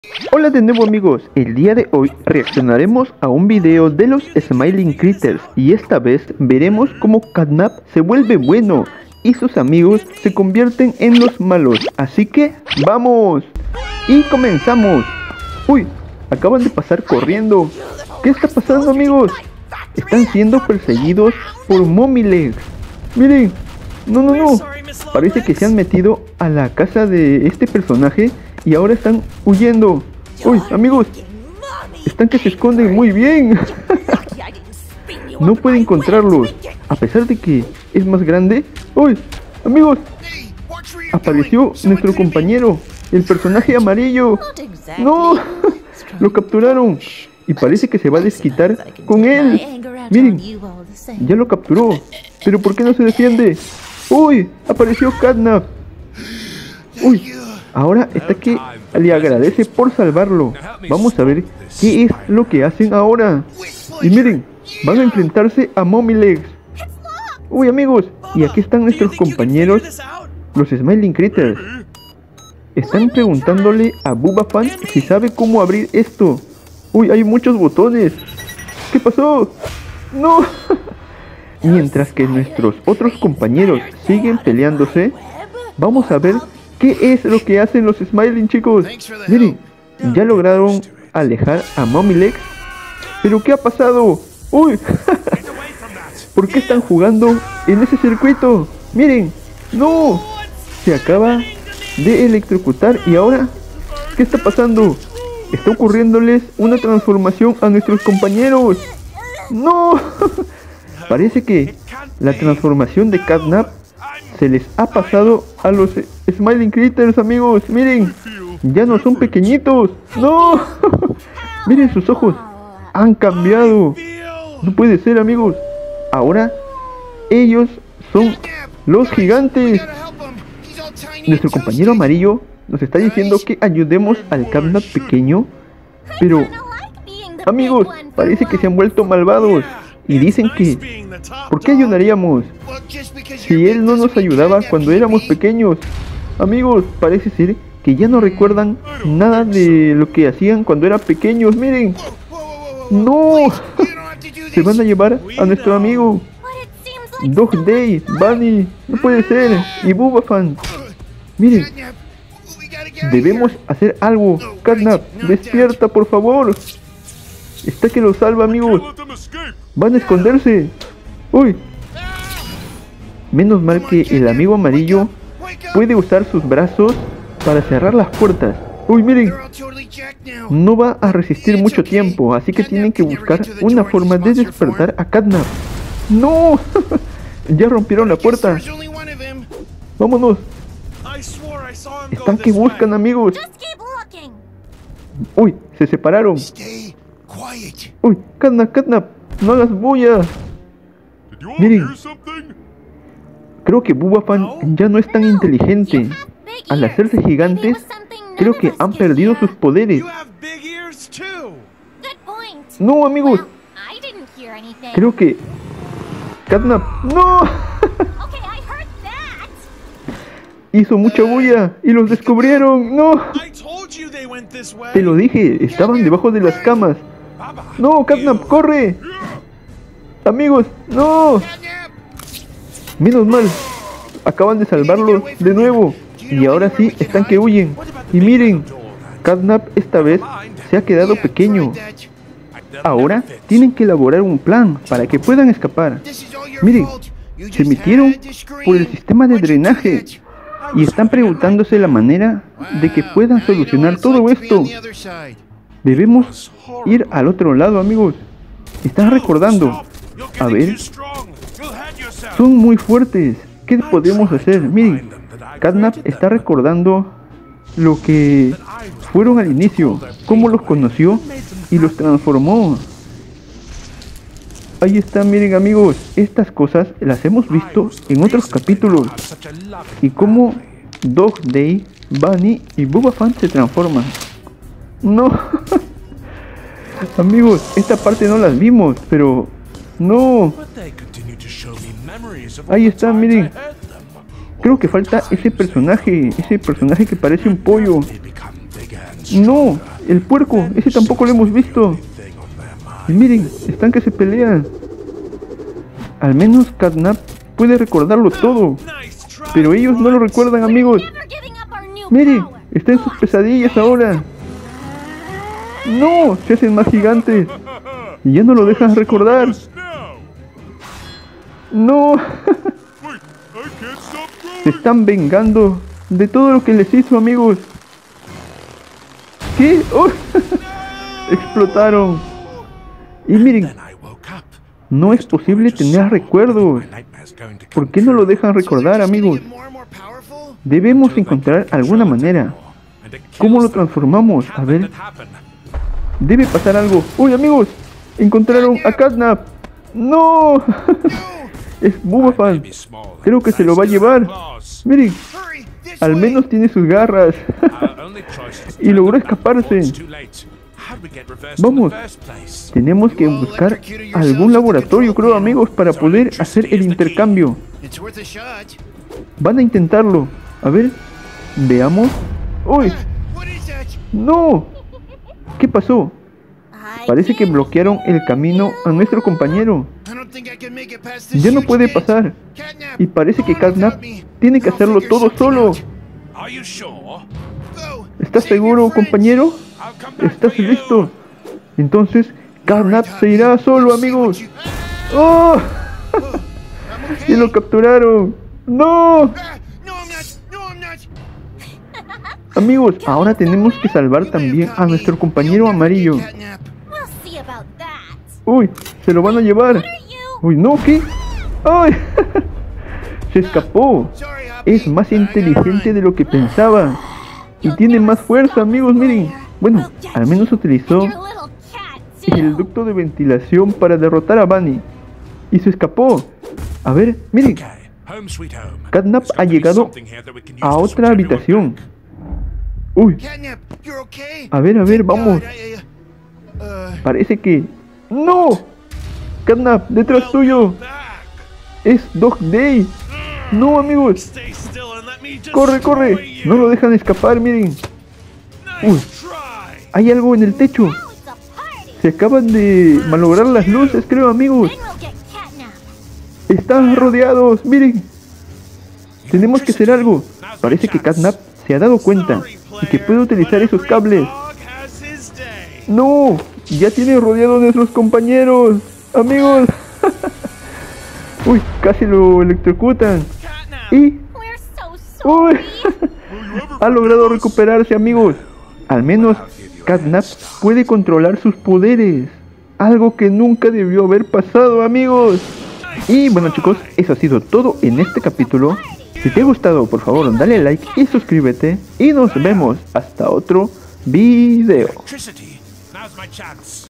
Hola de nuevo amigos, el día de hoy reaccionaremos a un video de los Smiling Critters y esta vez veremos cómo Catnap se vuelve bueno y sus amigos se convierten en los malos, así que ¡vamos! Y comenzamos. Uy, acaban de pasar corriendo. ¿Qué está pasando amigos? Están siendo perseguidos por Momilegs. Miren, no, parece que se han metido a la casa de este personaje y ahora están huyendo. Uy, amigos, están que se esconden muy bien. No puede encontrarlos, a pesar de que es más grande. Uy, amigos, apareció nuestro compañero, el personaje amarillo. No, lo capturaron y parece que se va a desquitar con él. Miren, ya lo capturó, pero ¿por qué no se defiende? Uy, apareció Catnap. Uy, ahora está que le agradece por salvarlo. Vamos a ver qué es lo que hacen ahora. Y miren, van a enfrentarse a Momilegs. Uy amigos, y aquí están nuestros compañeros, los Smiling Critters. Están preguntándole a Bubafan si sabe cómo abrir esto. Uy, hay muchos botones. ¿Qué pasó? ¡No! Mientras que nuestros otros compañeros siguen peleándose, vamos a ver qué es lo que hacen los Smiling, chicos. Miren, ya lograron alejar a Momilegs. ¿Pero qué ha pasado? ¡Uy! ¿Por qué están jugando en ese circuito? Miren, ¡no! Se acaba de electrocutar y ahora, ¿qué está pasando? Está ocurriéndoles una transformación a nuestros compañeros. ¡No! Parece que la transformación de Catnap se les ha pasado a los Smiling Critters, amigos. Miren, ya no son pequeñitos. ¡No! Miren sus ojos, han cambiado. No puede ser, amigos. Ahora ellos son los gigantes. Nuestro compañero amarillo nos está diciendo que ayudemos al Catnap pequeño, pero amigos, parece que se han vuelto malvados y dicen que ¿por qué ayudaríamos si él no nos ayudaba cuando éramos pequeños? Amigos, parece ser que ya no recuerdan nada de lo que hacían cuando eran pequeños. Miren, no, se van a llevar a nuestro amigo Dog Day, Bunny, no puede ser, y Bubafan. Miren, debemos hacer algo. Catnap, despierta por favor. Está que lo salva, amigos. Van a esconderse. Uy, menos mal que el amigo amarillo puede usar sus brazos para cerrar las puertas. Uy, miren, no va a resistir mucho tiempo, así que tienen que buscar una forma de despertar a Catnap. ¡No! Ya rompieron la puerta. Vámonos. Están que buscan, amigos. Uy, se separaron. Uy, Catnap, no hagas bulla. Miren, creo que Bubafan ya no es tan inteligente. Al hacerse gigantes, creo que han perdido sus poderes. No, amigos, creo que Catnap, ¡no! Hizo mucha bulla y los descubrieron. ¡No! Te lo dije, estaban debajo de las camas. ¡No, Catnap, corre! Amigos, ¡no! Menos mal, acaban de salvarlo de nuevo. Y ahora sí, están que huyen. Y miren, Catnap esta vez se ha quedado pequeño. Ahora tienen que elaborar un plan para que puedan escapar. Miren, se metieron por el sistema de drenaje y están preguntándose la manera de que puedan solucionar todo esto. Debemos ir al otro lado, amigos. Están recordando. A ver, son muy fuertes. ¿Qué podemos hacer? Miren, Catnap está recordando lo que fueron al inicio, cómo los conoció y los transformó. Ahí está, miren amigos, estas cosas las hemos visto en otros capítulos. Y cómo Dog Day, Bunny y Bubafan se transforman. No, amigos, esta parte no las vimos, pero no. Ahí está, miren. Creo que falta ese personaje que parece un pollo. No, El puerco, ese tampoco lo hemos visto. Y miren, están que se pelean. Al menos Catnap puede recordarlo todo. Pero ellos no lo recuerdan, amigos. Miren, está en sus pesadillas ahora. No, se hacen más gigantes. Y ya no lo dejan recordar. No. Se están vengando de todo lo que les hizo, amigos. ¿Qué? ¡Oh! Explotaron. Y miren, no es posible tener recuerdos. ¿Por qué no lo dejan recordar, amigos? Debemos encontrar alguna manera. ¿Cómo lo transformamos? A ver. Debe pasar algo. ¡Uy, amigos! Encontraron a Catnap. ¡No! Es Bubafan. Creo que se lo va a llevar. Miren, al menos tiene sus garras. Y logró escaparse. Vamos, tenemos que buscar algún laboratorio, creo, amigos, para poder hacer el intercambio. Van a intentarlo. A ver, veamos. ¡Uy! ¡No! ¿Qué pasó? Parece que bloquearon el camino a nuestro compañero. Ya no puede pasar. Y parece que Catnap tiene que hacerlo todo solo. ¿Estás seguro, compañero? ¿Estás listo? Entonces, Catnap se irá solo, amigos. ¡Oh! ¡Y lo capturaron! ¡No! Amigos, ahora tenemos que salvar también a nuestro compañero amarillo. ¡Uy! ¡Se lo van a llevar! ¡Uy, no! ¿Qué? ¡Ay! Se escapó. Es más inteligente de lo que pensaba. Y tiene más fuerza, amigos, miren. Bueno, al menos utilizó el ducto de ventilación para derrotar a Bunny. Y se escapó. A ver, miren. Catnap ha llegado a otra habitación. Uy. A ver, vamos. Parece que... ¡No! Catnap, detrás tuyo. Es Dog Day. No, amigos. Corre, corre. No lo dejan escapar, miren. Uy. Hay algo en el techo. Se acaban de malograr las luces, creo, amigos. Están rodeados, miren. Tenemos que hacer algo. Parece que Catnap se ha dado cuenta y que puede utilizar esos cables. No, ya tiene rodeados a nuestros compañeros, amigos. Uy, casi lo electrocutan. Y... uy, ha logrado recuperarse, amigos. Al menos Catnap puede controlar sus poderes. Algo que nunca debió haber pasado, amigos. Y bueno, chicos, eso ha sido todo en este capítulo. Si te ha gustado, por favor, dale like y suscríbete. Y nos vemos hasta otro video.